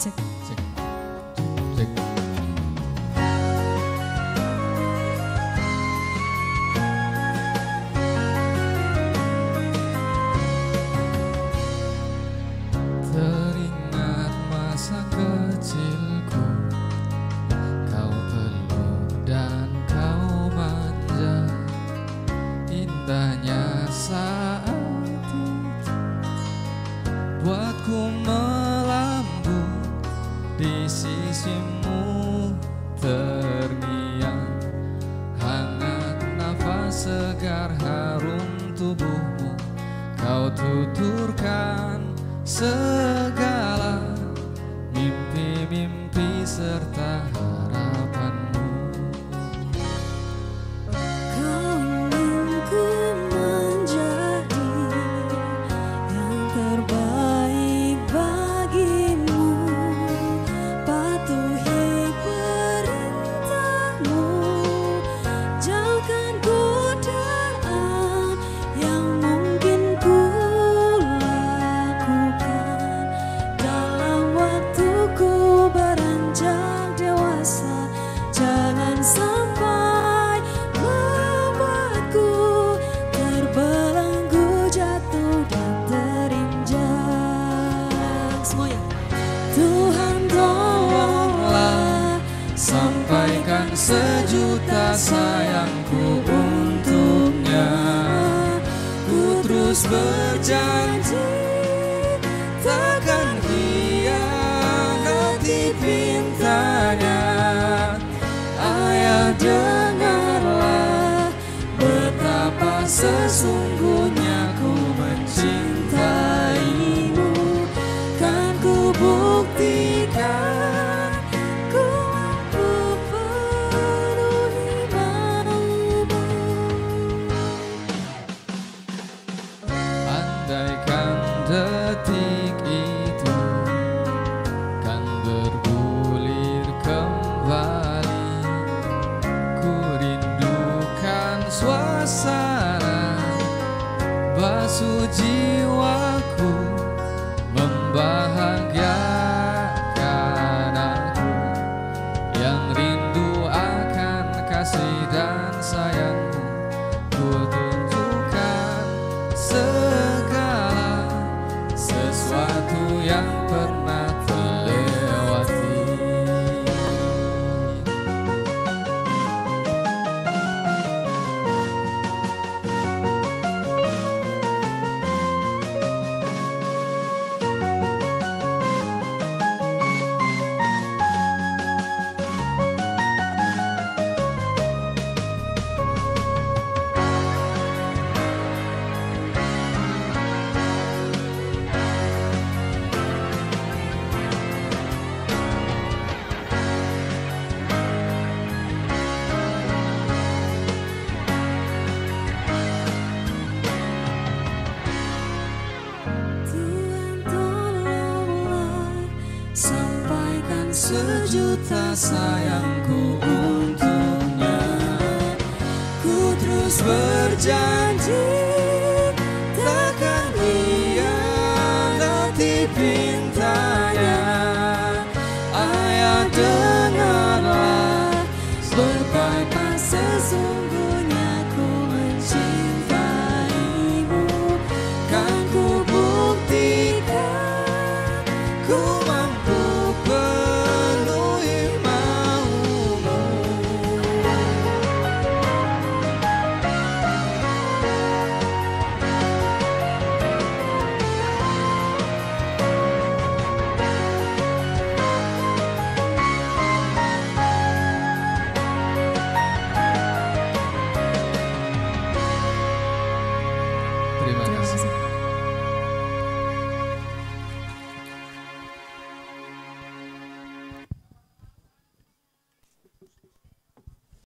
cek. Cek. Cek. Teringat masa kecilku, kau peluk dan kau manja, indahnya saat itu buatku melambung di sisimu, terngiang hangat nafas segar harum tubuhmu, kau tuturkan segala mimpi-mimpi serta harapanmu. Kau ingin ku menjadi yang terbaik bagimu, patuhi perintahmu, jauhkan godaan yang mungkin ku lakukan dalam waktuku beranjak dewasa. Jangan sampai membuatku terbelenggu, jatuh dan terinjak. Semuanya. Tuhan tolonglah, Sampaikan sejuta sayangku untuknya. Ku terus berjanji takkan hianati pintanya. Ayah, dengarlah betapa sesungguhnya ku mencintaimu. Kan ku buktikan ku mampu penuhi maumu. Andaikan detik itu kan bergulir kembali, ku rindukan suasana basuh jiwaku, membahagiakan aku yang rindu akan kasih dan sayangmu. Ku tunjukkan segala sesuatu yang pernah terlewati. Tuhan tolonglah, sampaikan Sejuta sayangku untuknya. Ku terus berjanji